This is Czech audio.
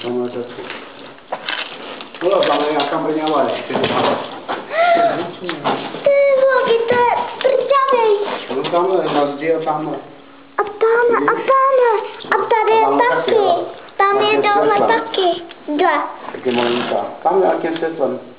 Tamhle řadku. No, tam je nějaká brňavá ještě. Ty vlogy, to je prťavej. No tamhle, na zdi a tamhle. A tamhle. A tady je taky. Tam je dole taky. Dva. Tak je malinká. Tam je nějakým světlem.